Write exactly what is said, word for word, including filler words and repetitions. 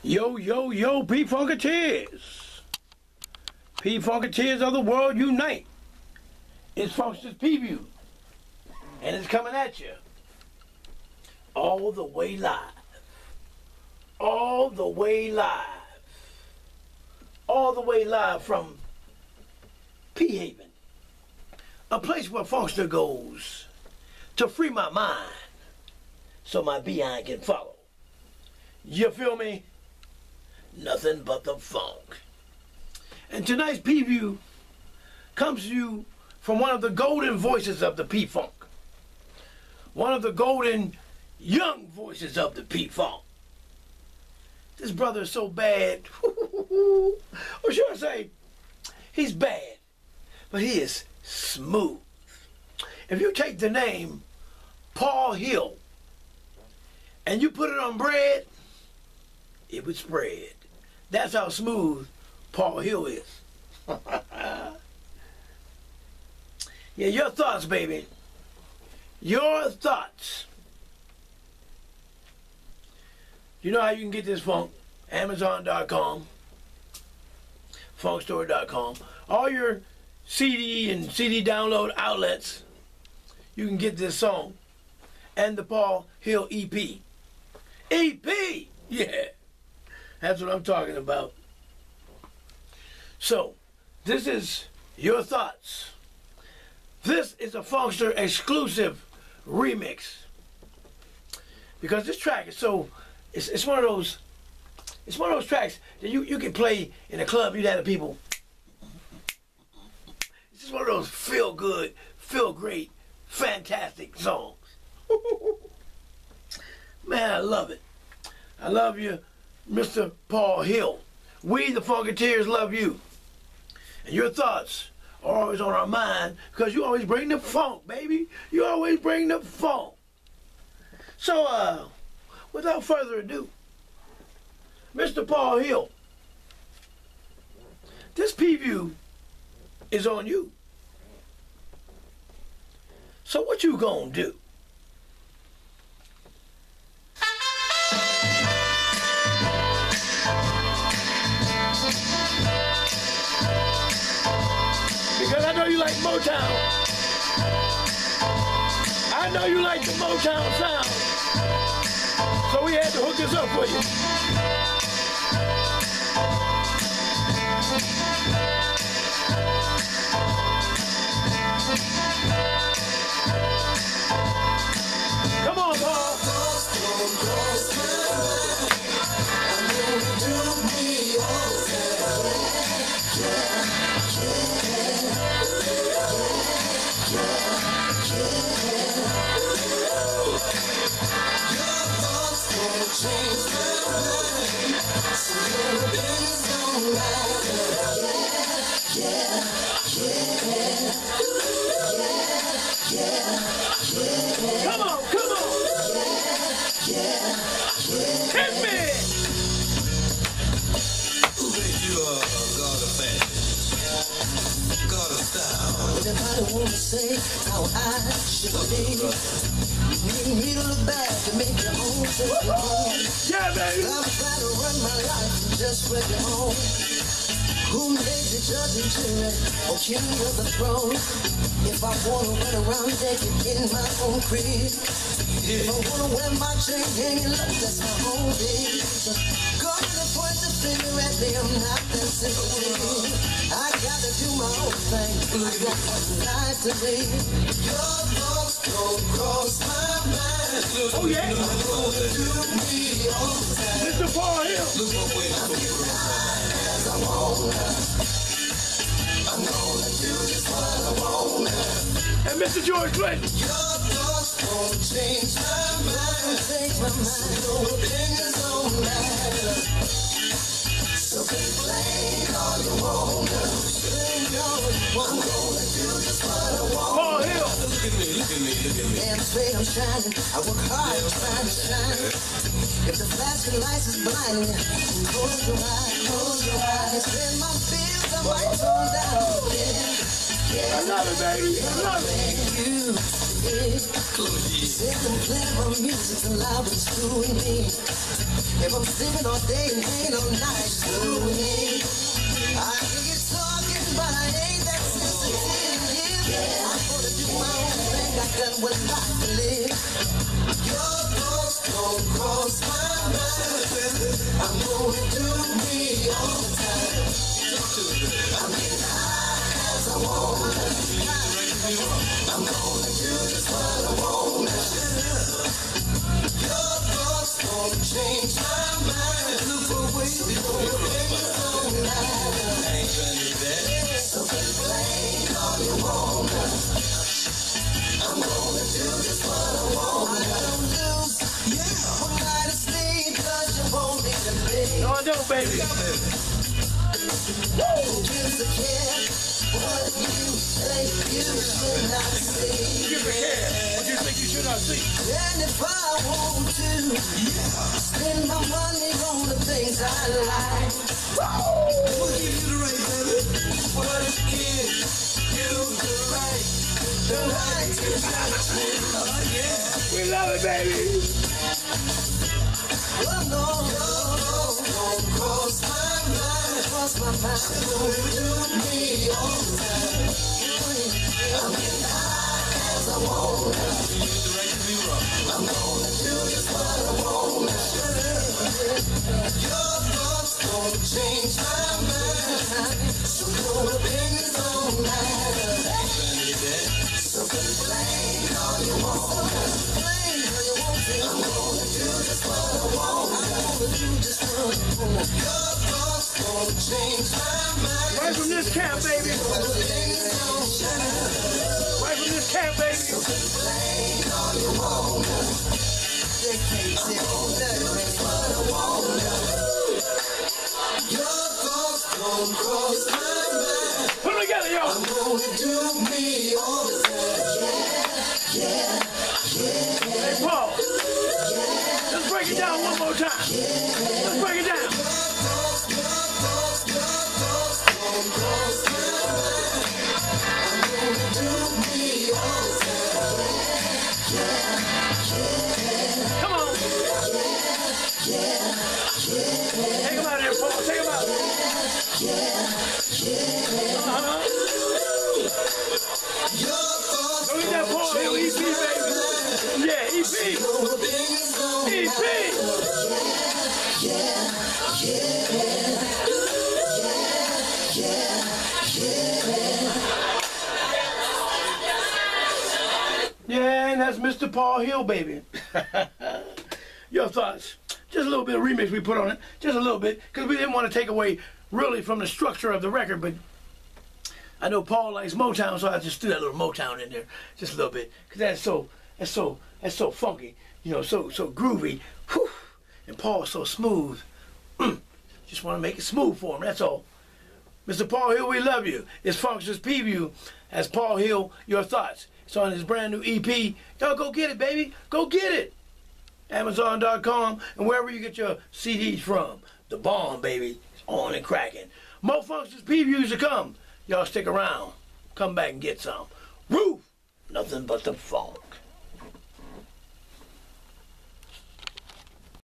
Yo, yo, yo, P-Funketeers. P-Funketeers of the world unite. It's Funkster's Preview. And it's coming at you. All the way live. All the way live. All the way live from P-Haven. A place where Funkster goes to free my mind so my behind can follow. You feel me? Nothing but the funk. And tonight's preview comes to you from one of the golden voices of the P-Funk. One of the golden young voices of the P-Funk. This brother is so bad. Or should I say, he's bad, but he is smooth. If you take the name Paul Hill and you put it on bread, it would spread. That's how smooth Paul Hill is. Yeah, your thoughts, baby. Your thoughts. You know how you can get this funk? Amazon dot com, funk store dot com. All your C D and C D download outlets, you can get this song. And the Paul Hill E P. E P! Yeah. That's what I'm talking about. So, this is your thoughts. This is a Funkster exclusive remix. Because this track is so, it's, it's one of those, it's one of those tracks that you, you can play in a club, you'd have the people. It's just one of those feel good, feel great, fantastic songs. Man, I love it. I love you, Mister Paul Hill. We, the Funketeers, love you. And your thoughts are always on our mind because you always bring the funk, baby. You always bring the funk. So, uh, without further ado, Mister Paul Hill, this preview is on you. So what you gonna do? Because I know you like Motown. I know you like the Motown sound. So we had to hook this up for you. Come on, Paul. Come on, come on. Hit me. Who made you a god of fashion? God of style? Everybody wanna say how I should be. You need to look back to make your own sense. Yeah, baby. I'm trying to run my life and just where you home. Who made the judge and jury or king of the throne? If I wanna run around naked in my own crib, if I wanna wear my chain hanging low, that's my own biz. Go to the point to figure at me, I'm not that simple. I gotta do my own thing. I got one life to live. Your thoughts don't cross my mind. Oh, yeah. You know to do me all the time. Mister Paul Hill. Look my way, I'm getting high as I wanna. I'm gonna do just what I wanna. And Mister George Clinton. Your thoughts won't change my mind. Change my mind. Your opinions don't matter. So complain all you wanna. Complain all you wanna. I'm gonna do just what I want. Paul Hill. look at me, look at me, look at me. Damn straight I'm shining. I work hard to try to shine. If the flashing lights is blinding you, close your eyes, close your eyes. Spend my bills, I might tone down. Yeah, yeah. I love it, baby. I love it. You head. Singing clever music's alive and screwing me. If I'm sleeping all day and ain't all night, screwing me. I hear you talking, but I ain't that sensitive. Yeah, I'm gonna do my own thing. I got one life to live. Your thoughts don't cross my mind. I'm gonna do me all the time. I'm getting high as I wanna. I'm gonna do just what I wanna. Your thoughts don't change my mind. Look for ways to go. Don't matter. So complain all you wanna. I'm gonna do just what I wanna. I don't lose. Yeah. One night of sleep 'cause you won't need to be. No, I don't, baby. Who gives a care what you think you should not see? Who gives a care what you think you should not see? And if I want to, yeah, spend my money on the things I like. What gives you the right, baby? What gives you the right? The right to touch me. Oh, yeah. We love it, baby. Oh, no, no, no, don't cross my mind. Cross my mind. Don't do me all the time. I'm getting high as I wanna. I'm gonna do just what I wanna. Your thoughts don't change my mind. So your opinions don't matter. So complain all you want. Complain all you want to. I'm gonna do just what I want. I'm gonna do just what I want. Your thoughts don't change my mind. Right from this camp, baby. Right from this camp, baby. So complain all you want. They can't tell nothing what I want. Your thoughts don't cross my mind. Put them together, y'all. I'm gonna do me all the time. Yeah, yeah, yeah. Hey, Paul. Let's break it down one more time. Let's break it down. Come on. Take him out of there, Paul. Take him out. Uh-huh. Go get that Paul Hill E P, baby. Yeah, E P. E P. Yeah, and that's Mister Paul Hill, baby. Your thoughts? Just a little bit of remix we put on it. Just a little bit, because we didn't want to take away really from the structure of the record, but I know Paul likes Motown, so I just threw that little Motown in there, just a little bit, because that's so, that's so, that's so funky, you know, so, so groovy. Whew. And Paul's so smooth. Just want to make it smooth for him, that's all. Mister Paul Hill, we love you. It's Funkster's Preview as Paul Hill, Your Thoughts. It's on his brand new E P. Y'all go get it, baby. Go get it. Amazon dot com and wherever you get your C Ds from. The bomb, baby. It's on and cracking. More Funkster's Previews to come. Y'all stick around. Come back and get some. Roof. Nothing but the funk.